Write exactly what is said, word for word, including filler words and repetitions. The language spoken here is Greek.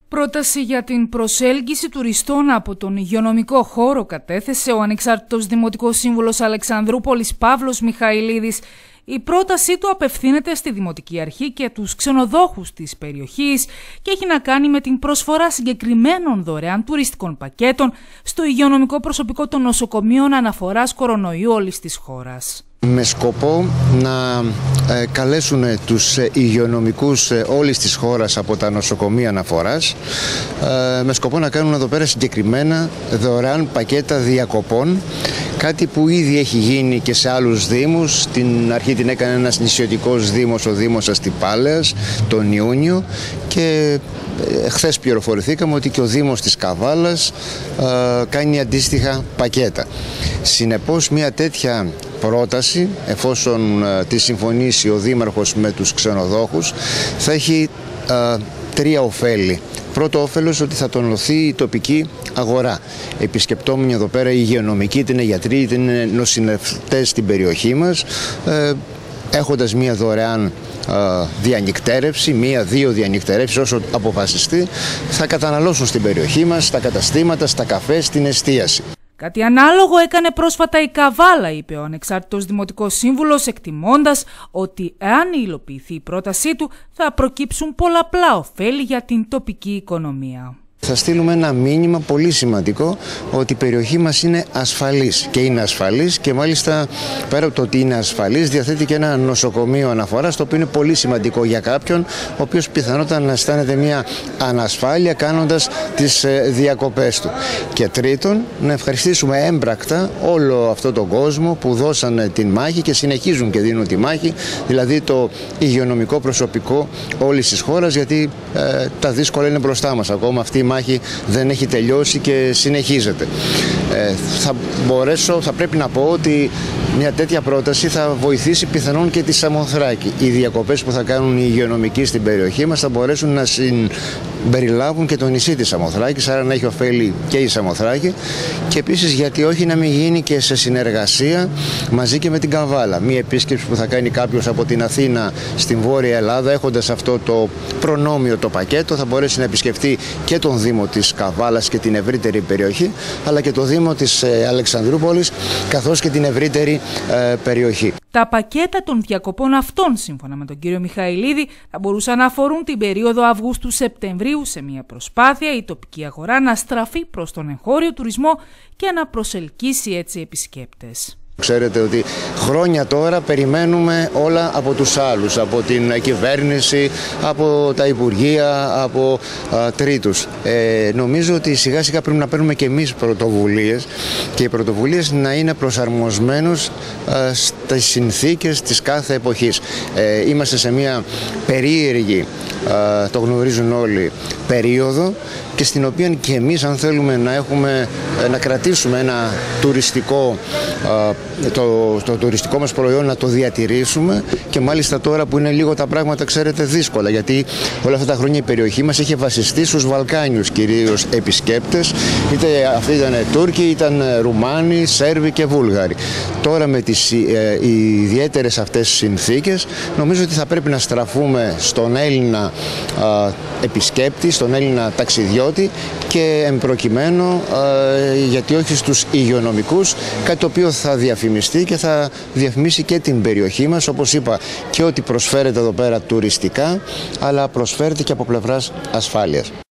Πρόταση για την προσέλκυση τουριστών από τον υγειονομικό χώρο κατέθεσε ο ανεξάρτητος Δημοτικός Σύμβουλος Αλεξανδρούπολης Παύλος Μιχαηλίδης. Η πρότασή του απευθύνεται στη Δημοτική Αρχή και τους ξενοδόχους της περιοχής και έχει να κάνει με την προσφορά συγκεκριμένων δωρεάν τουριστικών πακέτων στο υγειονομικό προσωπικό των νοσοκομείων αναφοράς κορονοϊού όλης της χώρας. Με σκοπό να ε, καλέσουν τους ε, υγειονομικούς ε, όλης της χώρας από τα νοσοκομεία αναφοράς ε, με σκοπό να κάνουν εδώ πέρα συγκεκριμένα δωρεάν πακέτα διακοπών, κάτι που ήδη έχει γίνει και σε άλλους δήμους. Στην αρχή την έκανε ένας νησιωτικός δήμος, ο Δήμος Αστυπάλαιας, τον Ιούνιο, και ε, χθες πληροφορηθήκαμε ότι και ο Δήμος της Καβάλας ε, κάνει αντίστοιχα πακέτα. Συνεπώς μια τέτοια πρόταση, εφόσον uh, τη συμφωνήσει ο Δήμαρχος με τους ξενοδόχους, θα έχει uh, τρία ωφέλη. Πρώτο όφελος, ότι θα τονωθεί η τοπική αγορά. Επισκεπτόμενοι εδώ πέρα οι υγειονομικοί, είτε είναι γιατροί είτε είναι νοσηλευτές στην περιοχή μας, uh, έχοντας μία δωρεάν uh, διανυκτέρευση, μία-δύο διανυκτέρευσεις όσο αποφασιστεί, θα καταναλώσουν στην περιοχή μας, στα καταστήματα, στα καφέ, στην εστίαση. Κάτι ανάλογο έκανε πρόσφατα η Καβάλα, είπε ο ανεξάρτητος Δημοτικός Σύμβουλος, εκτιμώντας ότι εάν υλοποιηθεί η πρότασή του θα προκύψουν πολλαπλά ωφέλη για την τοπική οικονομία. Θα στείλουμε ένα μήνυμα πολύ σημαντικό ότι η περιοχή μας είναι ασφαλής, και είναι ασφαλής, και μάλιστα πέρα από το ότι είναι ασφαλής διαθέτει και ένα νοσοκομείο αναφοράς, το οποίο είναι πολύ σημαντικό για κάποιον ο οποίος πιθανότατα να αισθάνεται μια ανασφάλεια κάνοντας τις διακοπές του. Και τρίτον, να ευχαριστήσουμε έμπρακτα όλο αυτόν τον κόσμο που δώσανε την μάχη και συνεχίζουν και δίνουν τη μάχη, δηλαδή το υγειονομικό προσωπικό όλης της χώρας, γιατί ε, τα δύσκολα είναι μπροστά μας ακόμα. Αυτή η μάχη δεν έχει τελειώσει και συνεχίζεται. Ε, θα μπορέσω, θα πρέπει να πω ότι μια τέτοια πρόταση θα βοηθήσει πιθανόν και τη Σαμοθράκη. Οι διακοπές που θα κάνουν οι υγειονομικοί στην περιοχή μας θα μπορέσουν να συμπεριλάβουν και το νησί της Σαμοθράκης, άρα να έχει ωφέλη και η Σαμοθράκη, και επίσης γιατί όχι να μην γίνει και σε συνεργασία μαζί και με την Καβάλα. Μια επίσκεψη που θα κάνει κάποιος από την Αθήνα στην Βόρεια Ελλάδα, έχοντας αυτό το προνόμιο, το πακέτο, θα μπορέσει να επισκεφτεί και τον Δήμο της Καβάλας και την ευρύτερη περιοχή, αλλά και το Δήμο της Αλεξανδρούπολης, καθώς και την ευρύτερη ε, περιοχή. Τα πακέτα των διακοπών αυτών, σύμφωνα με τον κύριο Μιχαηλίδη, θα μπορούσαν να αφορούν την περίοδο Αυγούστου-Σεπτεμβρίου, σε μια προσπάθεια η τοπική αγορά να στραφεί προς τον εγχώριο τουρισμό και να προσελκύσει έτσι επισκέπτες. Ξέρετε ότι χρόνια τώρα περιμένουμε όλα από τους άλλους, από την κυβέρνηση, από τα Υπουργεία, από α, τρίτους. Ε, νομίζω ότι σιγά σιγά πρέπει να παίρνουμε και εμείς πρωτοβουλίες, και οι πρωτοβουλίες να είναι προσαρμοσμένους α, στις συνθήκες της κάθε εποχής. Ε, είμαστε σε μια περίεργη, α, το γνωρίζουν όλοι, περίοδο, και στην οποία και εμείς, αν θέλουμε να, έχουμε, να κρατήσουμε ένα τουριστικό, το, το τουριστικό μας προϊόν, να το διατηρήσουμε, και μάλιστα τώρα που είναι λίγο τα πράγματα, ξέρετε, δύσκολα, γιατί όλα αυτά τα χρόνια η περιοχή μας είχε βασιστεί στους Βαλκάνιους κυρίως επισκέπτες, είτε αυτοί ήταν Τούρκοι, ήταν Ρουμάνοι, Σέρβοι και Βούλγαροι. Τώρα με τις ε, ιδιαίτερες αυτές συνθήκες, νομίζω ότι θα πρέπει να στραφούμε στον Έλληνα ε, επισκέπτη, στον Έλληνα ταξιδιώτη, και εμπροκειμένου, ε, γιατί όχι στους υγειονομικούς, κάτι το οποίο θα διαφημιστεί και θα διαφημίσει και την περιοχή μας, όπως είπα, και ότι προσφέρεται εδώ πέρα τουριστικά, αλλά προσφέρεται και από πλευράς ασφάλειας.